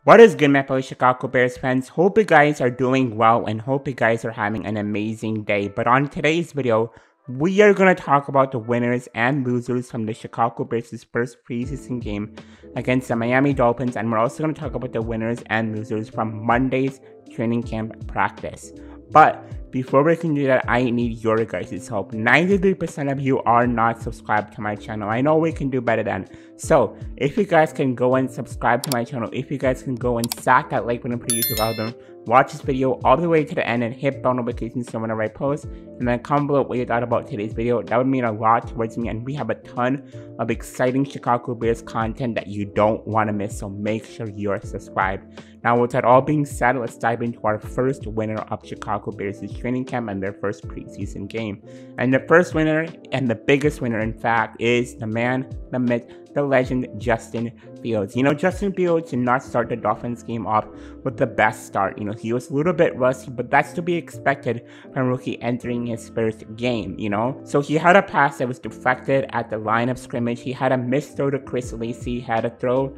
What is good, my fellow Chicago Bears fans? Hope you guys are doing well and hope you guys are having an amazing day. But on today's video, we are going to talk about the winners and losers from the Chicago Bears' first preseason game against the Miami Dolphins, and we're also going to talk about the winners and losers from Monday's training camp practice. But before we can do that, I need your guys' help. 93% of you are not subscribed to my channel. I know we can do better than. So, if you guys can go and subscribe to my channel, if you guys can go and sack that like button for the YouTube algorithm, watch this video all the way to the end and hit bell notifications so whenever I post, and then comment below what you thought about today's video. That would mean a lot towards me, and we have a ton of exciting Chicago Bears content that you don't want to miss, so make sure you're subscribed. Now, with that all being said, let's dive into our first winner of Chicago Bears' training camp and their first preseason game. And the first winner, and the biggest winner in fact, is the man, the myth, the legend, Justin Fields. You know, Justin Fields did not start the Dolphins game off with the best start. You know, he was a little bit rusty, but that's to be expected from a rookie entering his first game, you know? So he had a pass that was deflected at the line of scrimmage. He had a missed throw to Chris Lacy. He had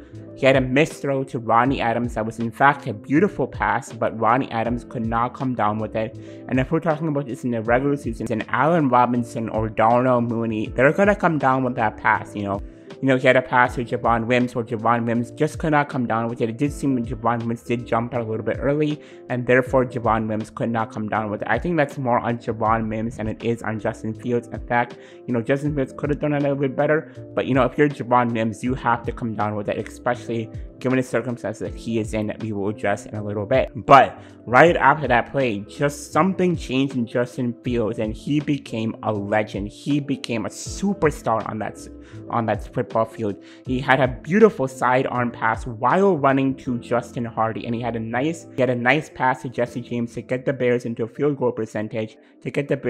a missed throw to Ronnie Adams that was in fact a beautiful pass, but Ronnie Adams could not come down with it. And if we're talking about this in the regular season, then Allen Robinson or Darnell Mooney, they're gonna come down with that pass, you know? He had a pass to Javon Wims where Javon Wims just could not come down with it. It did seem that Javon Wims did jump out a little bit early, and therefore Javon Wims could not come down with it. I think that's more on Javon Wims than it is on Justin Fields. In fact, you know, Justin Fields could have done it a little bit better, but you know, if you're Javon Wims, you have to come down with it, especially given the circumstances that he is in, that we will address in a little bit. But right after that play, just something changed in Justin Fields, and he became a legend. He became a superstar on that football field. He had a beautiful sidearm pass while running to Justin Hardy, and he had a nice pass to Jesse James to get the Bears into a field goal percentage, so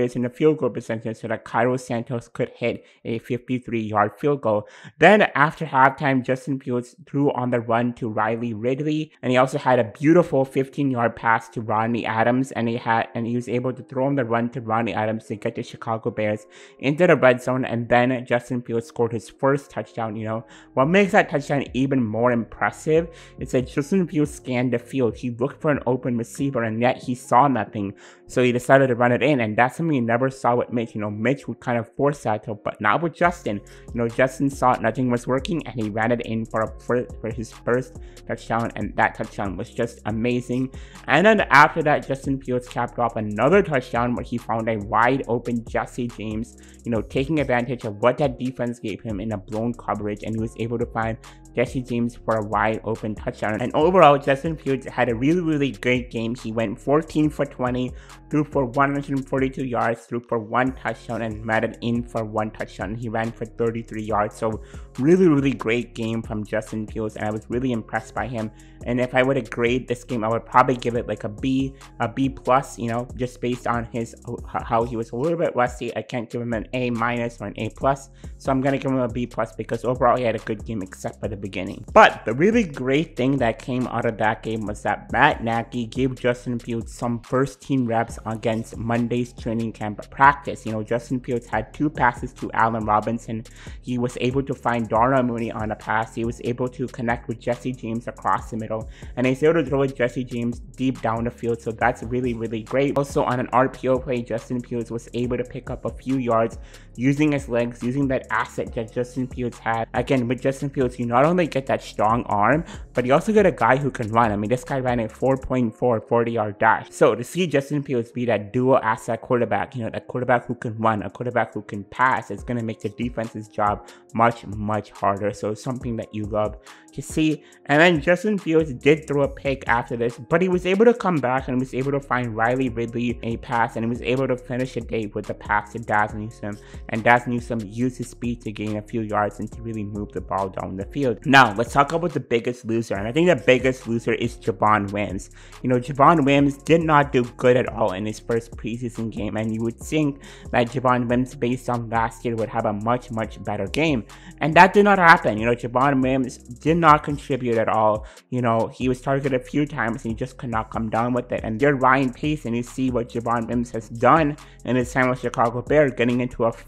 that Cairo Santos could hit a 53-yard field goal. Then after halftime, Justin Fields threw on the run to Riley Ridley, and he also had a beautiful 15-yard pass to Ronnie Adams, and he was able to throw on the run to Ronnie Adams to get the Chicago Bears into the red zone, and then Justin Fields scored his first touchdown. You know, what makes that touchdown even more impressive is that Justin Fields scanned the field. He looked for an open receiver, and yet he saw nothing, so he decided to run it in, and that's something you never saw with Mitch. You know, Mitch would kind of force that, but not with Justin. You know, Justin saw nothing was working, and he ran it in for his first touchdown, and that touchdown was just amazing. And then after that, Justin Fields capped off another touchdown where he found a wide open Jesse James, you know, taking advantage of what that defense gave him in a blown coverage, and he was able to find Jesse James for a wide open touchdown. And overall, Justin Fields had a really great game. He went 14 for 20, threw for 142 yards, threw for one touchdown, and ran it in for one touchdown. He ran for 33 yards. So really great game from Justin Fields, and I was really impressed by him. And if I were to grade this game, I would probably give it like a B plus, you know, just based on how he was a little bit rusty. I can't give him an A- or an A+, so I'm gonna give him a B+ because overall he had a good game except for the beginning. But the really great thing that came out of that game was that Matt Nagy gave Justin Fields some first team reps against Monday's training camp practice. You know, Justin Fields had two passes to Allen Robinson. He was able to find Darnell Mooney on a pass. He was able to connect with Jesse James across the middle, and he's able to throw with Jesse James deep down the field, so that's really great. Also on an RPO play, Justin Fields was able to pick up a few yards using his legs, using that asset that Justin Fields had. Again, with Justin Fields, you not only get that strong arm, but you also get a guy who can run. I mean, this guy ran a 4.4 40-yard dash. So to see Justin Fields be that dual asset quarterback, you know, that quarterback who can run, a quarterback who can pass, is going to make the defense's job much harder. So it's something that you love to see. And then Justin Fields did throw a pick after this, but he was able to come back and was able to find Riley Ridley a pass, and he was able to finish the day with the pass to Dazz Newsome, and Dazz Newsome used his speed to gain a few yards and to really move the ball down the field. Now, let's talk about the biggest loser, and I think the biggest loser is Javon Wims. You know, Javon Wims did not do good at all in his first preseason game, and you would think that Javon Wims, based on last year, would have a much better game, and that did not happen. You know, Javon Wims did not contribute at all. You know, he was targeted a few times and he just could not come down with it. And you're Ryan Pace, and you see what Javon Wims has done in his time with Chicago Bears, getting into a fight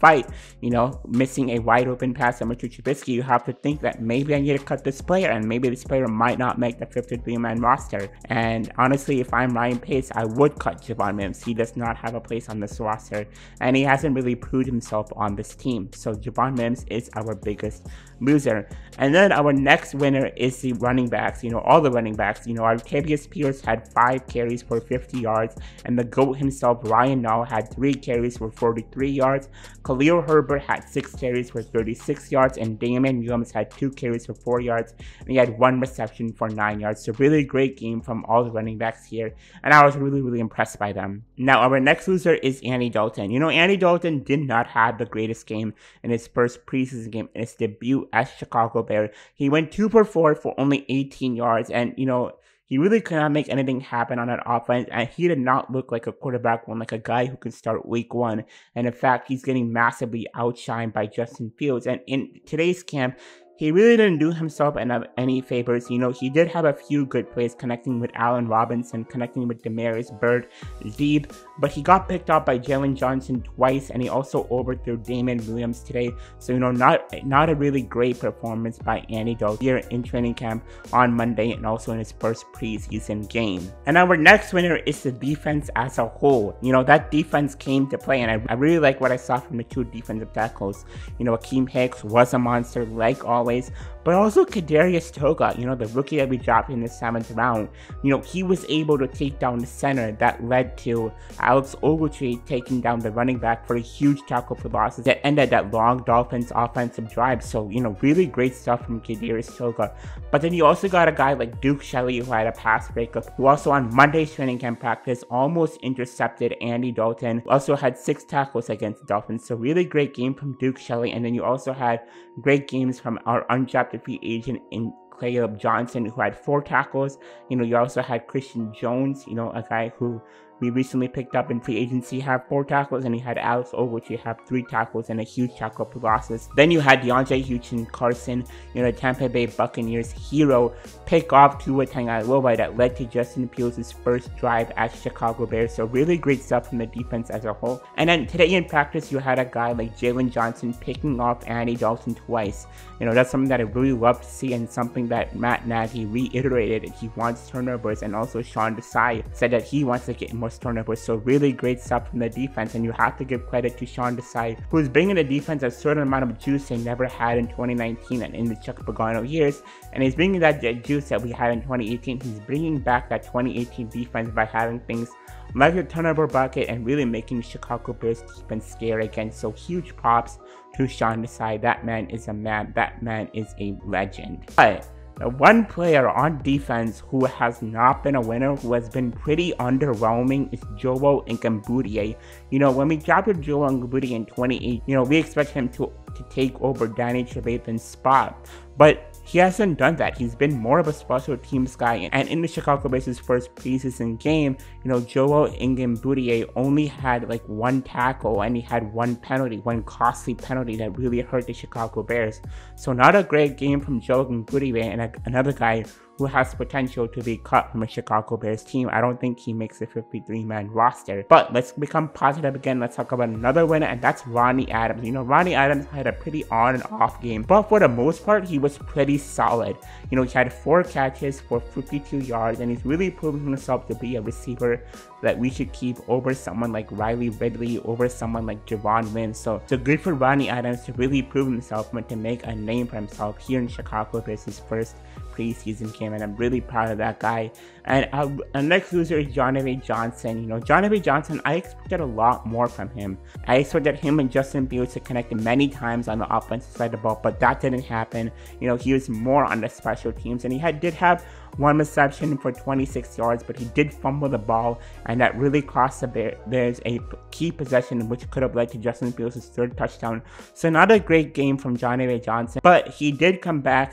despite, you know, missing a wide open pass from Mitchell Trubisky, you have to think that maybe I need to cut this player, and maybe this player might not make the 53-man roster. And honestly, if I'm Ryan Pace, I would cut Javon Mims. He does not have a place on this roster, and he hasn't really proved himself on this team. So Javon Mims is our biggest loser. And then our next winner is the running backs. You know, all the running backs. You know, Artavius Pierce had 5 carries for 50 yards, and the GOAT himself, Ryan Nall, had 3 carries for 43 yards. Khalil Herbert had 6 carries for 36 yards, and Damien Williams had 2 carries for 4 yards, and he had 1 reception for 9 yards. So really great game from all the running backs here, and I was really impressed by them. Now our next loser is Andy Dalton. You know, Andy Dalton did not have the greatest game in his first preseason game, in his debut as Chicago Bear. He went 2 for 4 for only 18 yards, and you know, he really could not make anything happen on that offense, and he did not look like a quarterback one, like a guy who can start week 1. And in fact, he's getting massively outshined by Justin Fields. And in today's camp, he really didn't do himself any favors. You know, he did have a few good plays connecting with Allen Robinson, connecting with Demarius Byrd, Zeeb, but he got picked up by Jalen Johnson twice, and he also overthrew Damien Williams today. So, you know, not a really great performance by Andy Dalton here in training camp on Monday, and also in his first preseason game. And our next winner is the defense as a whole. You know, that defense came to play, and I really like what I saw from the 2 defensive tackles. You know, Akeem Hicks was a monster like always, but also Kadarius Toga, you know, the rookie that we dropped in the 7th round. You know, he was able to take down the center that led to Alex Ogletree taking down the running back for a huge tackle for losses that ended that long Dolphins offensive drive. So, you know, really great stuff from Kadarius Toga. But then you also got a guy like Duke Shelley, who had a pass breakup, who also on Monday's training camp practice almost intercepted Andy Dalton, who also had 6 tackles against the Dolphins. So really great game from Duke Shelley. And then you also had great games from our undrafted free agent in Caleb Johnson, who had 4 tackles. You know, you also had Christian Jones, you know, a guy who we recently picked up in free agency, have 4 tackles, and he had Alex Ogletree have 3 tackles and a huge tackle for losses. Then you had DeAndre Houston-Carson, you know, Tampa Bay Buccaneers hero, pick off Tua Tagovailoa that led to Justin Fields' first drive as Chicago Bears. So really great stuff from the defense as a whole. And then today in practice, you had a guy like Jalen Johnson picking off Andy Dalton twice. You know, that's something that I really love to see, and something that Matt Nagy reiterated. He wants turnovers, and also Sean Desai said that he wants to get more turnovers. So really great stuff from the defense, and you have to give credit to Sean Desai, who's bringing the defense a certain amount of juice they never had in 2019 and in the Chuck Pagano years, and he's bringing that juice that we had in 2018. He's bringing back that 2018 defense by having things like the turnover bucket and really making Chicago Bears defense scary again. So huge props to Sean Desai. That man is a man. That man is a legend. But the one player on defense who has not been a winner, who has been pretty underwhelming, is Joe Nkembudier. You know, when we drafted Joe Nkembudier in 2018, you know, we expect him to take over Danny Trevathan's spot, but he hasn't done that. He's been more of a special teams guy, and in the Chicago Bears' first preseason game, you know, Joe Nkembudier only had like 1 tackle, and he had 1 penalty, 1 costly penalty that really hurt the Chicago Bears. So not a great game from Joe Nkembudier, and another guy who has potential to be cut from a Chicago Bears team. I don't think he makes a 53-man roster. But let's become positive again. Let's talk about another winner, and that's Ronnie Adams. You know, Ronnie Adams had a pretty on and off game, but for the most part, he was pretty solid. You know, he had 4 catches for 52 yards, and he's really proven himself to be a receiver that we should keep over someone like Riley Ridley, over someone like Javon Wims. So good for Ronnie Adams to really prove himself and to make a name for himself here in Chicago Bears' his first preseason game, and I'm really proud of that guy. And our next loser is Johnny Johnson. You know, Johnny Johnson, I expected a lot more from him. I expected him and Justin Fields to connect many times on the offensive side of the ball, but that didn't happen. You know, he was more on the special teams, and he did have 1 reception for 26 yards, but he did fumble the ball, and that really cost the Bears a key possession, which could have led to Justin Fields' 3rd touchdown. So not a great game from Johnny Johnson, but he did come back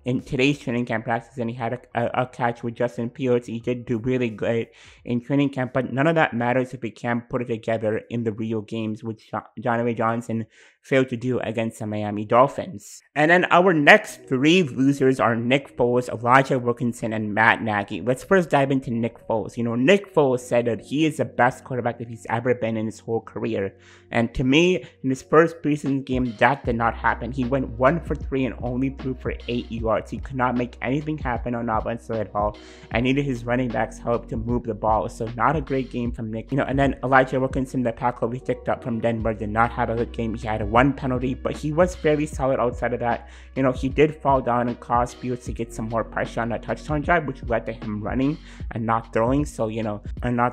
in today's training camp practice, and he had a catch with Justin Fields. He did do really good in training camp, but none of that matters if we can't put it together in the real games, which Johnny Johnson failed to do against the Miami Dolphins. And then our next three losers are Nick Foles, Elijah Wilkinson, and Matt Nagy. Let's first dive into Nick Foles. You know, Nick Foles said that he is the best quarterback that he's ever been in his whole career. And to me, in his first preseason game, that did not happen. He went 1 for 3 and only threw for 8 yards. He could not make anything happen on offense at all. I needed his running backs' help to move the ball. So not a great game from Nick. You know, and then Elijah Wilkinson, the tackle we picked up from Denver, did not have a good game. He had one penalty, but he was fairly solid outside of that. You know, he did fall down and cause Fields to get some more pressure on that touchdown drive, which led to him running and not throwing. So, you know,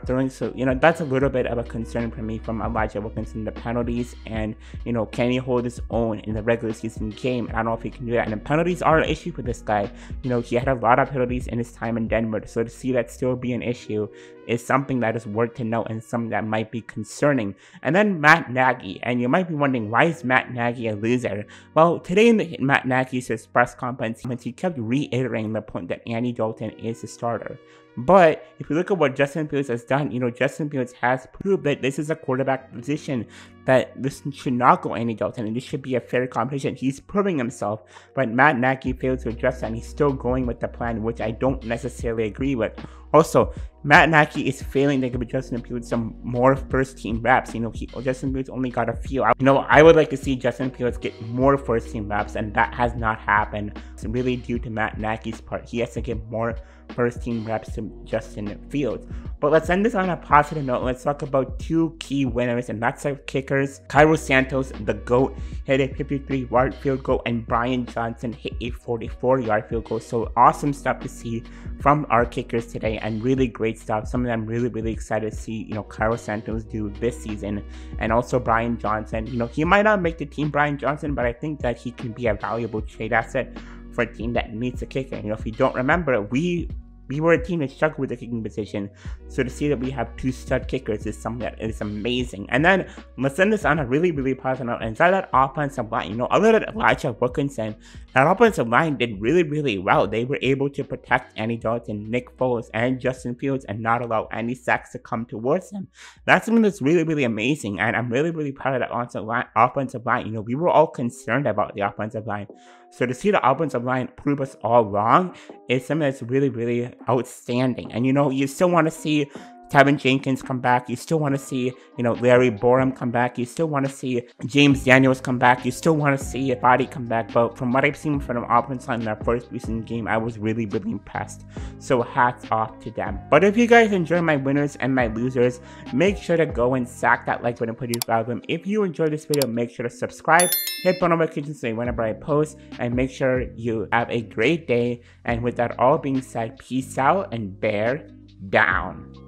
that's a little bit of a concern for me from Elijah Wilkinson, the penalties, and, you know, can he hold his own in the regular season game? I don't know if he can do that. And the penalties are an issue for this guy. You know, he had a lot of penalties in his time in Denver. So to see that still be an issue is something that is worth to note and something that might be concerning. And then Matt Nagy, and you might be wondering, why is Matt Nagy a loser? Well, today in Matt Nagy's press conference, he kept reiterating the point that Andy Dalton is the starter. But if you look at what Justin Fields has done, you know, Justin Fields has proved that this is a quarterback position, that this should not go Andy Dalton, and this should be a fair competition. He's proving himself, but Matt Nagy failed to address that, and he's still going with the plan, which I don't necessarily agree with. Also, Matt Nagy is failing to give Justin Fields some more first-team reps. You know, Justin Fields only got a few. You know, I would like to see Justin Fields get more first-team reps, and that has not happened. It's really due to Matt Nagy's part. He has to give more first-team reps to Justin Fields. But let's end this on a positive note. Let's talk about two key winners, and that's our kickers. Cairo Santos, the GOAT, hit a 53-yard field goal, and Brian Johnson hit a 44-yard field goal. So awesome stuff to see from our kickers today, and really great stuff. Something I'm really excited to see, you know, Cairo Santos do this season. And also Brian Johnson. You know, he might not make the team, Brian Johnson, but I think that he can be a valuable trade asset for a team that needs a kicker. You know, if you don't remember, we were a team that struggled with the kicking position. So to see that we have two stud kickers is something that is amazing. And then let's end this on a really positive note. Inside that offensive line, you know, other than Elijah Wilkinson, that offensive line did really well. They were able to protect Andy Dalton, Nick Foles, and Justin Fields, and not allow any sacks to come towards them. That's something that's really amazing, and I'm really proud of that offensive line. You know, we were all concerned about the offensive line. So to see the offensive line prove us all wrong is something that's really outstanding. And, you know, you still want to see Tevin Jenkins come back. You still want to see, you know, Larry Borom come back. You still want to see James Daniels come back. You still want to see Body come back. But from what I've seen from the offensive line in their first recent game, I was really impressed. So hats off to them. But if you guys enjoy my winners and my losers, make sure to go and sack that like button and put your them. If you enjoyed this video, make sure to subscribe, hit the notifications so whenever I post, and make sure you have a great day. And with that all being said, peace out and bear down.